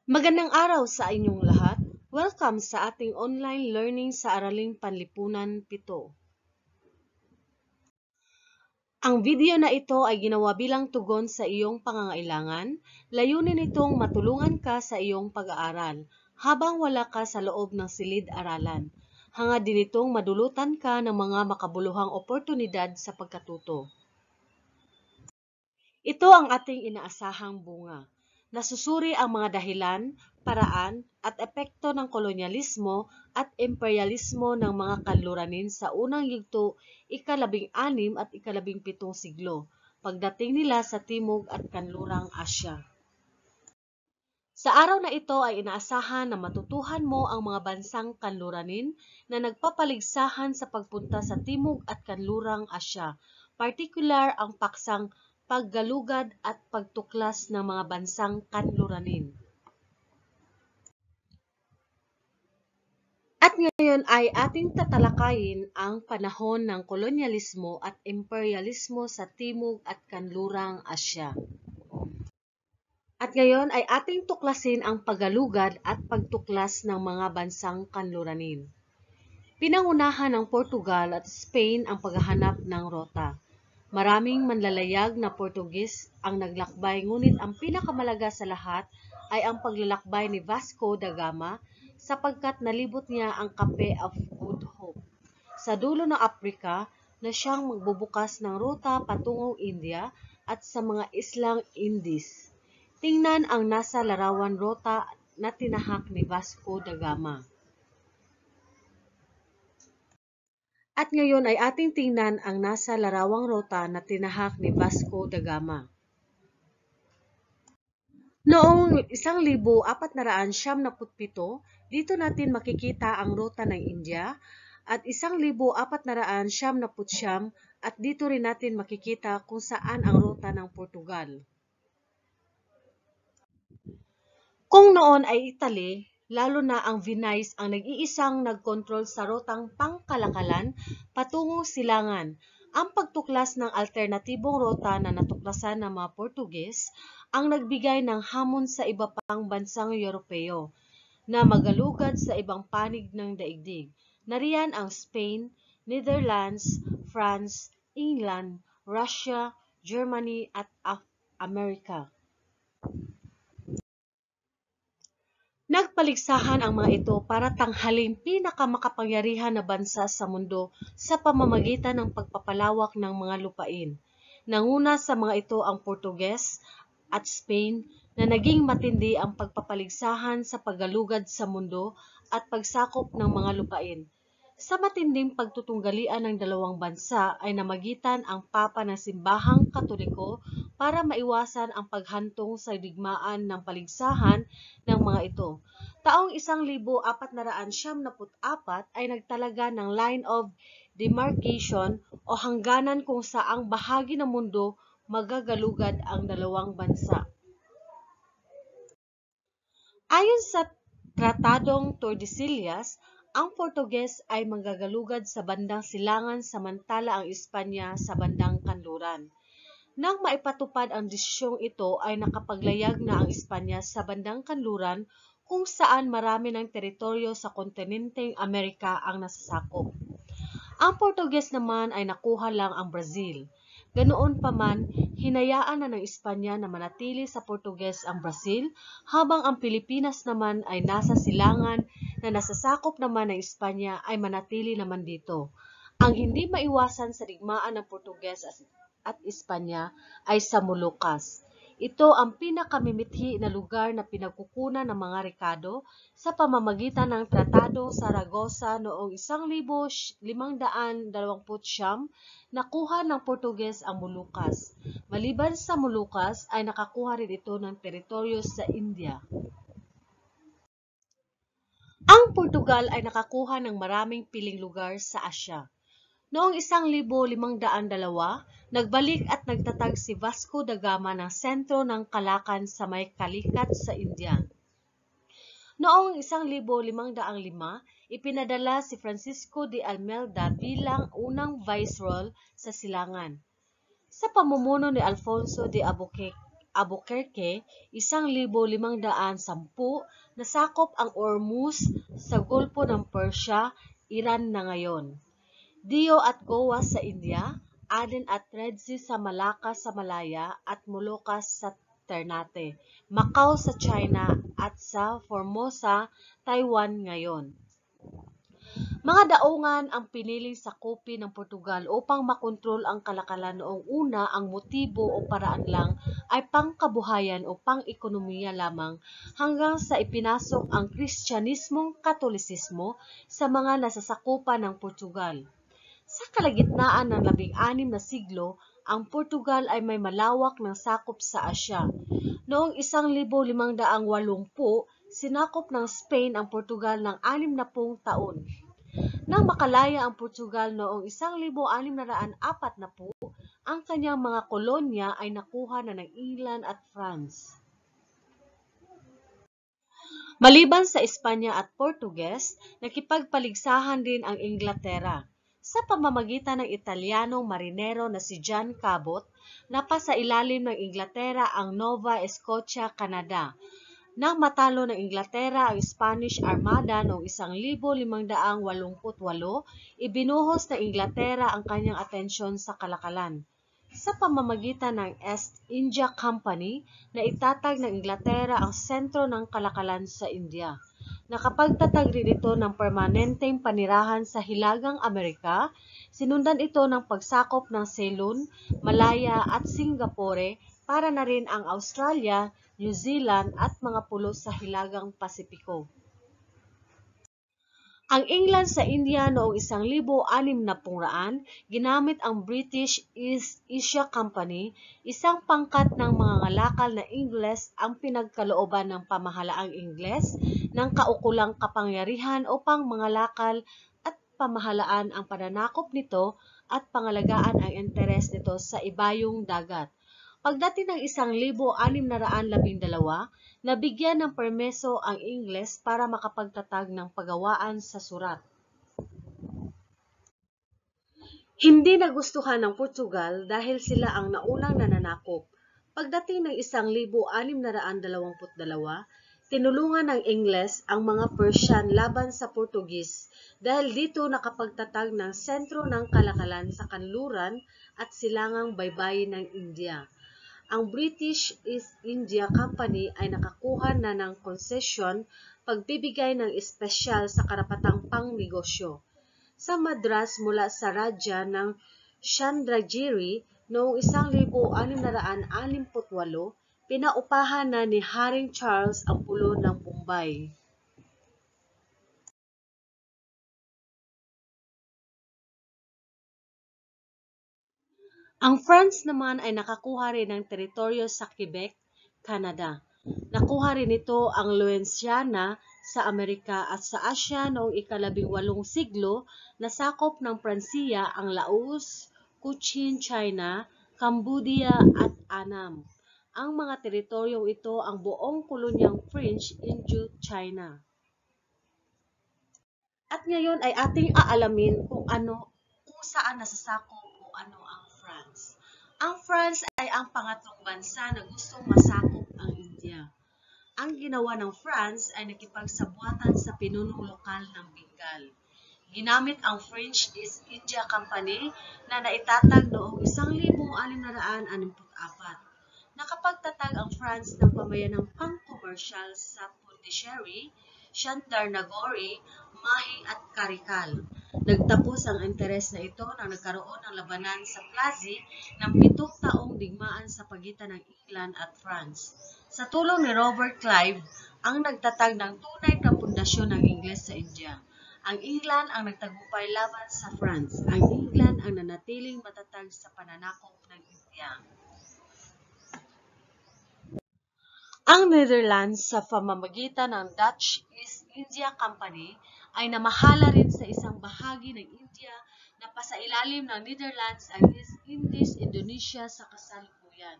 Magandang araw sa inyong lahat. Welcome sa ating online learning sa Araling Panlipunan 7. Ang video na ito ay ginawa bilang tugon sa iyong pangangailangan. Layunin nitong matulungan ka sa iyong pag-aaral habang wala ka sa loob ng silid-aralan. Hangad din itong madulutan ka ng mga makabuluhang oportunidad sa pagkatuto. Ito ang ating inaasahang bunga. Nasusuri ang mga dahilan, paraan, at epekto ng kolonyalismo at imperialismo ng mga kanluranin sa unang yugto, ika-16 at ika-17 siglo, pagdating nila sa Timog at Kanlurang Asya. Sa araw na ito ay inaasahan na matutuhan mo ang mga bansang kanluranin na nagpapaligsahan sa pagpunta sa Timog at Kanlurang Asya, partikular ang paksang paggalugad at pagtuklas ng mga bansang kanluranin. At ngayon ay ating tatalakayin ang panahon ng kolonyalismo at imperialismo sa Timog at Kanlurang Asya. At ngayon ay ating tuklasin ang paggalugad at pagtuklas ng mga bansang kanluranin. Pinangunahan ng Portugal at Spain ang paghahanap ng rota. Maraming manlalayag na Portugis ang naglakbay, ngunit ang pinakamalaga sa lahat ay ang paglalakbay ni Vasco da Gama sapagkat nalibot niya ang Cape of Good Hope sa dulo ng Afrika na siyang magbubukas ng ruta patungong India at sa mga Islang Indies. Tingnan ang nasa larawan rota na tinahak ni Vasco da Gama. At ngayon ay ating tingnan ang nasa larawang rota na tinahak ni Vasco da Gama. Noong 1497, dito natin makikita ang rota ng India at 1499 at dito rin natin makikita kung saan ang rota ng Portugal. Kung noon ay Italy, lalo na ang Venice ang nag-iisang nagkontrol sa rotang pangkalakalan patungong silangan. Ang pagtuklas ng alternatibong rota na natuklasan ng mga Portuges ang nagbigay ng hamon sa iba pang bansang Europeo na magalugad sa ibang panig ng daigdig. Nariyan ang Spain, Netherlands, France, England, Russia, Germany at Amerika. Nagpaligsahan ang mga ito para tanghalin pinakamakapangyarihan na bansa sa mundo sa pamamagitan ng pagpapalawak ng mga lupain. Nanguna sa mga ito ang Portuges at Spain na naging matindi ang pagpapaligsahan sa paggalugad sa mundo at pagsakop ng mga lupain. Sa matinding pagtutunggalian ng dalawang bansa ay namagitan ang Papa ng Simbahang Katoliko para maiwasan ang paghantong sa digmaan ng paligsahan ng mga ito. Taong 1474 ay nagtalaga ng Line of Demarcation o hangganan kung saang bahagi ng mundo magagalugad ang dalawang bansa. Ayon sa Tratadong Tordesillas, ang Portuges ay magagalugad sa bandang silangan samantala ang Espanya sa bandang kanluran. Nang maipatupad ang desisyong ito ay nakapaglayag na ang Espanya sa bandang kanluran kung saan marami ng teritoryo sa kontinenteng Amerika ang nasasakop. Ang Portuges naman ay nakuha lang ang Brazil. Ganoon pa man, hinayaan na ng Espanya na manatili sa Portuges ang Brazil, habang ang Pilipinas naman ay nasa silangan na nasasakop naman ng Espanya ay manatili naman dito. Ang hindi maiwasan sa digmaan ng Portuges at Espanya ay sa Moluccas. Ito ang pinakamimithi na lugar na pinagkukunan ng mga rekado sa pamamagitan ng Tratado Saragossa noong 1529. Nakuha ng Portuges ang Moluccas. Maliban sa Moluccas ay nakakuha rin ito ng teritoryo sa India. Ang Portugal ay nakakuha ng maraming piling lugar sa Asya. Noong 1502, nagbalik at nagtatag si Vasco da Gama ng sentro ng Kalakan sa may Calicut sa India. Noong 1505, ipinadala si Francisco de Almeida bilang unang viceroy sa silangan. Sa pamumuno ni Alfonso de Albuquerque, 1510, nasakop ang Ormuz sa Gulpo ng Persia, Iran na ngayon. Dio at Goa sa India, Aden at Red Sea sa Malacca sa Malaya at Moluccas sa Ternate, Macau sa China at sa Formosa, Taiwan ngayon. Mga daungan ang piniling sakupin ng Portugal upang makontrol ang kalakalan. Noong una, ang motibo o paraan lang ay pangkabuhayan o pang-ekonomiya lamang hanggang sa ipinasok ang Kristyanismong Katolisismo sa mga nasasakupan ng Portugal. Sa kalagitnaan ng 16 na siglo, ang Portugal ay may malawak ng sakop sa Asya. Noong 1580, sinakop ng Spain ang Portugal ng 60 taon. Nang makalaya ang Portugal noong 1640, ang kanyang mga kolonya ay nakuha na ng England at France. Maliban sa Espanya at Portuges, nakipagpaligsahan din ang Inglaterra. Sa pamamagitan ng Italianong marinero na si John Cabot, napasailalim ng Inglaterra ang Nova Scotia, Canada. Nang matalo ng Inglaterra ang Spanish Armada noong 1588, ibinuhos ng Inglaterra ang kanyang atensyon sa kalakalan. Sa pamamagitan ng East India Company, naitatag ng Inglaterra ang sentro ng kalakalan sa India. Nakapagtatag rin ito ng permanenteng panirahan sa Hilagang Amerika. Sinundan ito ng pagsakop ng Ceylon, Malaya at Singapore, para na rin ang Australia, New Zealand at mga pulo sa Hilagang Pasipiko. Ang England sa India noong 1600, ginamit ang British East Asia Company, isang pangkat ng mga ngalakal na Ingles ang pinagkalooban ng pamahalaang Ingles ng kaukulang kapangyarihan upang mangalakal at pamahalaan ang pananakop nito at pangalagaan ang interes nito sa ibayong dagat. Pagdating ng 1612, nabigyan ng permeso ang Ingles para makapagtatag ng pagawaan sa surat. Hindi nagustuhan ng Portugal dahil sila ang naunang nananakop. Pagdating ng 1622, tinulungan ng Ingles ang mga Persian laban sa Portugis dahil dito nakapagtatag ng sentro ng kalakalan sa kanluran at silangang baybayin ng India. Ang British East India Company ay nakakuha na ng konsesyon, pagbibigay ng espesyal sa karapatang pangnegosyo sa Madras mula sa Raja ng Chandragiri noong 1668, pinaupahan na ni Haring Charles ang pulo ng Bombay. Ang France naman ay nakakuha rin ng teritoryo sa Quebec, Canada. Nakuha rin nito ang Louisiana sa Amerika at sa Asya noong ika-18 siglo. Nasakop ng Pransiya ang Laos, Cochin, China, Cambodia at Annam. Ang mga teritoryong ito ang buong kolonyang French Indochina. At ngayon ay ating aalamin kung saan nasasakop o ano ang France. Ang France ay ang pangatlong bansa na gustong masakop ang India. Ang ginawa ng France ay nakipagsabuatan sa pinunong lokal ng Bengal. Ginamit ang French East India Company na naitatag noong 1664. Nakapagtatag ang France ng pamayanang pang-komersyal sa Pondicherry, Chandarnagori, Mahi at Karikal. Nagtapos ang interes na ito nang nagkaroon ng labanan sa Plassey ng 7 taong digmaan sa pagitan ng England at France. Sa tulong ni Robert Clive, ang nagtatag ng tunay na pundasyon ng Ingles sa India. Ang England ang nagtagumpay laban sa France. Ang England ang nanatiling matatag sa pananakop ng India. Ang Netherlands sa pamamagitan ng Dutch East India Company ay namahala rin sa isang bahagi ng India na pasailalim ng Netherlands ang East Indies, Indonesia sa kasalukuyan.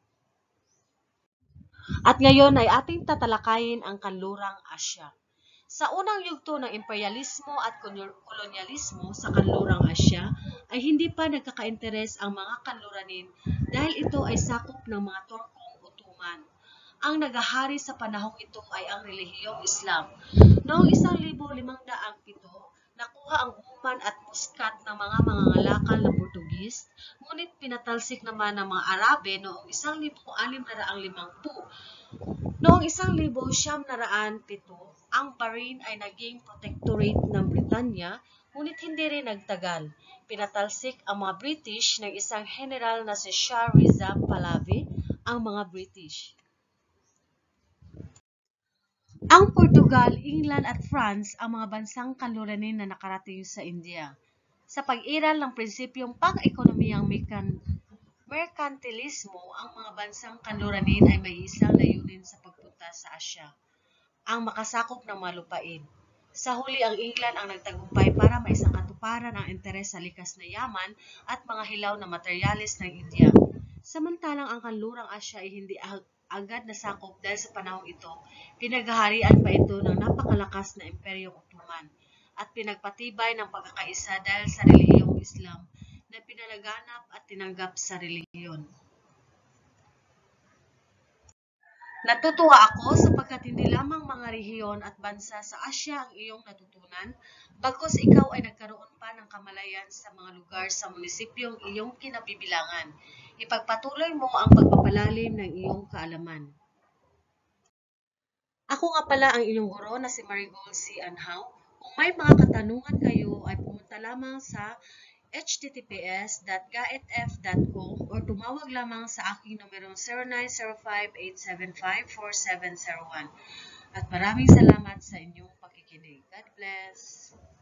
At ngayon ay ating tatalakayin ang kanlurang Asya. Sa unang yugto ng imperialismo at kolonyalismo sa kanlurang Asya ay hindi pa nagkakainteres ang mga kanluranin dahil ito ay sakop ng mga Turkong Ottoman. Ang nagahari sa panahong ito ay ang relihiyong Islam. Noong 1507, nakuha ang Uman at Muscat ng mga mangangalakal na Portugis, ngunit pinatalsik naman ng mga Arabe noong 1650. Noong 1907, ang Bahrain ay naging protectorate ng Britanya, ngunit hindi rin nagtagal. Pinatalsik ang mga British ng isang general na si Shah Reza Pahlavi ang mga British. Ang Portugal, England at France ang mga bansang kanluranin na nakarating sa India. Sa pag-iral ng prinsipyong pang-ekonomiyang merkantilismo, ang mga bansang kanluranin ay may isang layunin sa pagpunta sa Asya, ang makasakop ng mga lupain. Sa huli, ang England ang nagtagumpay para maisangkatuparan ang interes sa likas na yaman at mga hilaw na materyales ng India. Samantalang ang kanlurang Asya ay hindi agad nasakop dahil sa panahong ito, pinaghaharian pa ito ng napakalakas na Imperyong Ottoman at pinagpatibay ng pagkakaisa dahil sa relihiyong Islam na pinalaganap at tinanggap sa relihiyon. Natutuwa ako sapagkat hindi lamang mga rehiyon at bansa sa Asya ang iyong natutunan, bagkus ikaw ay nagkaroon pa ng kamalayan sa mga lugar sa munisipyong iyong kinabibilangan. Ipagpatuloy mo ang pagpapalalim ng iyong kaalaman. Ako nga pala ang inyong guro na si Marigold C. Anhao. Kung may mga katanungan kayo ay pumunta lamang sa https.gaitf.com or tumawag lamang sa aking numero 0905-875-4701. At maraming salamat sa inyong pakikinig. God bless!